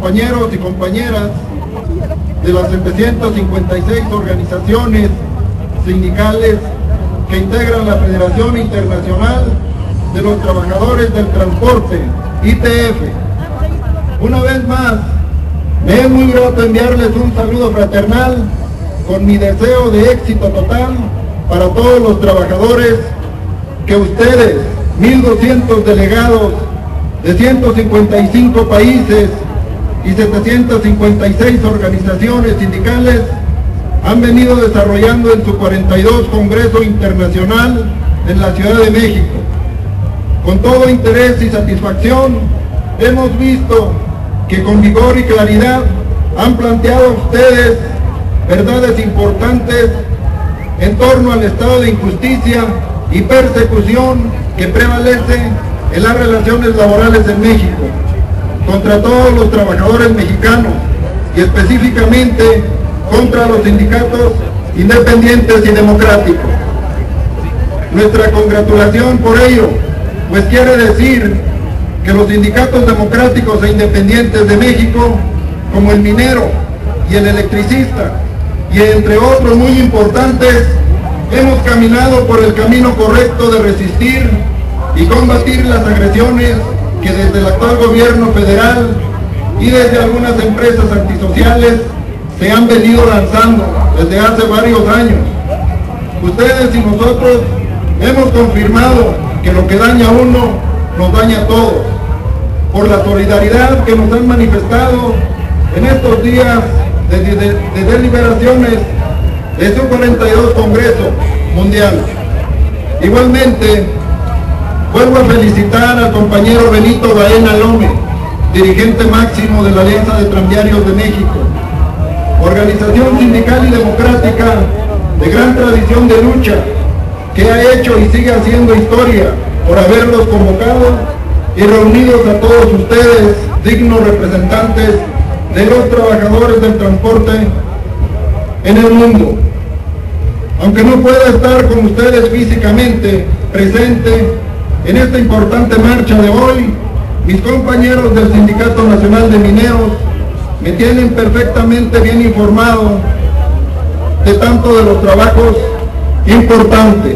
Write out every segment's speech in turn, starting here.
compañeros y compañeras de las 756 organizaciones sindicales que integran la Federación Internacional de los Trabajadores del Transporte, ITF. Una vez más, me es muy grato enviarles un saludo fraternal con mi deseo de éxito total para todos los trabajadores que ustedes, 1.200 delegados de 155 países y 756 organizaciones sindicales, han venido desarrollando en su 42 Congreso Internacional en la Ciudad de México. Con todo interés y satisfacción, hemos visto que con vigor y claridad han planteado ustedes verdades importantes en torno al estado de injusticia y persecución que prevalece en las relaciones laborales en México, contra todos los trabajadores mexicanos y específicamente contra los sindicatos independientes y democráticos. Nuestra congratulación por ello, pues quiere decir que los sindicatos democráticos e independientes de México, como el minero y el electricista, y entre otros muy importantes, hemos caminado por el camino correcto de resistir y combatir las agresiones que desde el actual gobierno federal y desde algunas empresas antisociales se han venido lanzando desde hace varios años. Ustedes y nosotros hemos confirmado que lo que daña a uno nos daña a todos, por la solidaridad que nos han manifestado en estos días de deliberaciones de su 42 Congreso Mundial. Igualmente, vuelvo a felicitar al compañero Benito Baena Lome, dirigente máximo de la Alianza de Tranviarios de México, organización sindical y democrática de gran tradición de lucha, que ha hecho y sigue haciendo historia por haberlos convocado y reunidos a todos ustedes, dignos representantes de los trabajadores del transporte en el mundo. Aunque no pueda estar con ustedes físicamente presente en esta importante marcha de hoy, mis compañeros del Sindicato Nacional de Mineros me tienen perfectamente bien informado de tanto de los trabajos importantes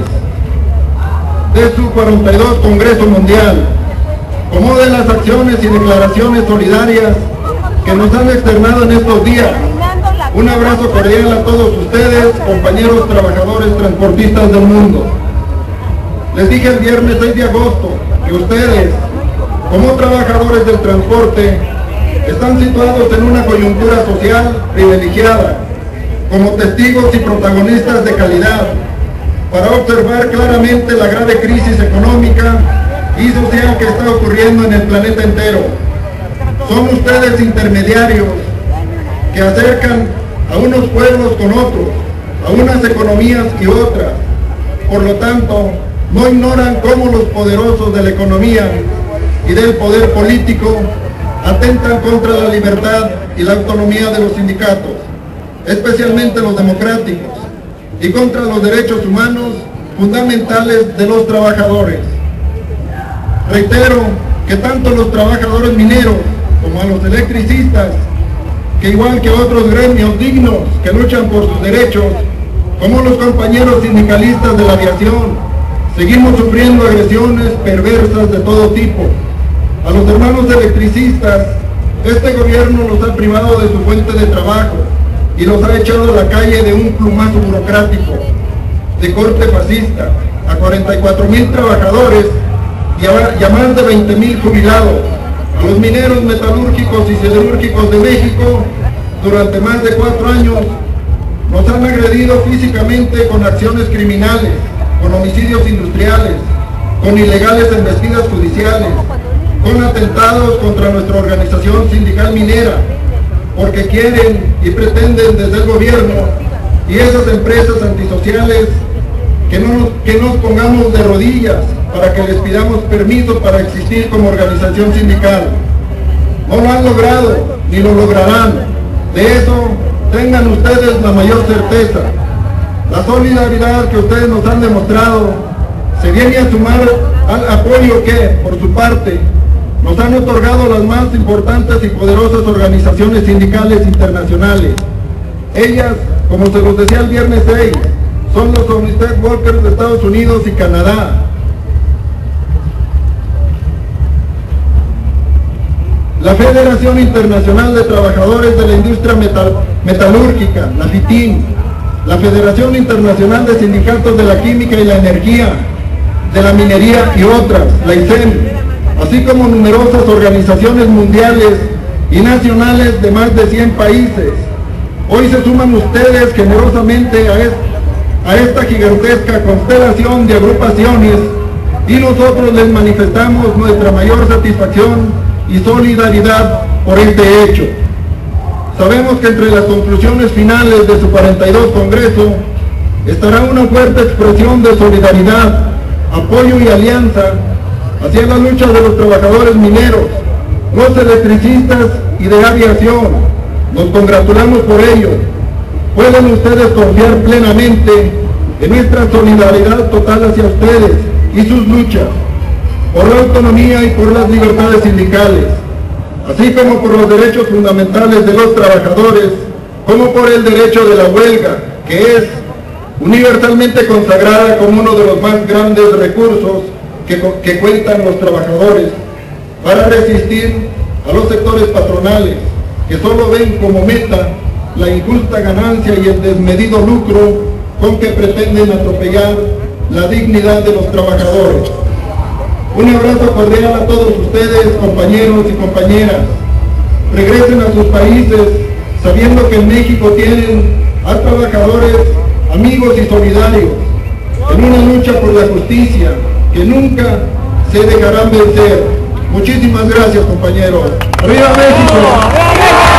de su 42 Congreso Mundial, como de las acciones y declaraciones solidarias que nos han externado en estos días. Un abrazo cordial a todos ustedes, compañeros trabajadores transportistas del mundo. Les dije el viernes 6 de agosto que ustedes, como trabajadores del transporte, están situados en una coyuntura social privilegiada, como testigos y protagonistas de calidad, para observar claramente la grave crisis económica y social que está ocurriendo en el planeta entero. Son ustedes intermediarios que acercan a unos pueblos con otros, a unas economías y otras. Por lo tanto, no ignoran cómo los poderosos de la economía y del poder político atentan contra la libertad y la autonomía de los sindicatos, especialmente los democráticos, y contra los derechos humanos fundamentales de los trabajadores. Reitero que tanto los trabajadores mineros como a los electricistas, que igual que otros gremios dignos que luchan por sus derechos, como los compañeros sindicalistas de la aviación, seguimos sufriendo agresiones perversas de todo tipo. A los hermanos electricistas, este gobierno los ha privado de su fuente de trabajo y los ha echado a la calle de un plumazo burocrático de corte fascista, a 44,000 trabajadores y a más de 20,000 jubilados. A los mineros metalúrgicos y siderúrgicos de México, durante más de 4 años, nos han agredido físicamente con acciones criminales, con homicidios industriales, con ilegales embestidas judiciales, con atentados contra nuestra organización sindical minera, porque quieren y pretenden desde el gobierno y esas empresas antisociales que nos pongamos de rodillas para que les pidamos permiso para existir como organización sindical. No lo han logrado, ni lo lograrán. De eso tengan ustedes la mayor certeza. La solidaridad que ustedes nos han demostrado se viene a sumar al apoyo que, por su parte, nos han otorgado las más importantes y poderosas organizaciones sindicales internacionales. Ellas, como se los decía el viernes 6, son los Homestead Workers de Estados Unidos y Canadá, la Federación Internacional de Trabajadores de la Industria Metalúrgica, la FITIN, la Federación Internacional de Sindicatos de la Química y la Energía, de la Minería y otras, la ICEM, así como numerosas organizaciones mundiales y nacionales de más de 100 países. Hoy se suman ustedes generosamente a esta gigantesca constelación de agrupaciones y nosotros les manifestamos nuestra mayor satisfacción y solidaridad por este hecho. Sabemos que entre las conclusiones finales de su 42 Congreso estará una fuerte expresión de solidaridad, apoyo y alianza hacia la lucha de los trabajadores mineros, los electricistas y de aviación. Nos congratulamos por ello. Pueden ustedes confiar plenamente en nuestra solidaridad total hacia ustedes y sus luchas por la autonomía y por las libertades sindicales, así como por los derechos fundamentales de los trabajadores, como por el derecho de la huelga, que es universalmente consagrada como uno de los más grandes recursos que cuentan los trabajadores para resistir a los sectores patronales, que solo ven como meta la injusta ganancia y el desmedido lucro con que pretenden atropellar la dignidad de los trabajadores. Un abrazo cordial a todos ustedes, compañeros y compañeras. Regresen a sus países sabiendo que en México tienen a trabajadores, amigos y solidarios, en una lucha por la justicia que nunca se dejarán vencer. Muchísimas gracias, compañeros. ¡Arriba México!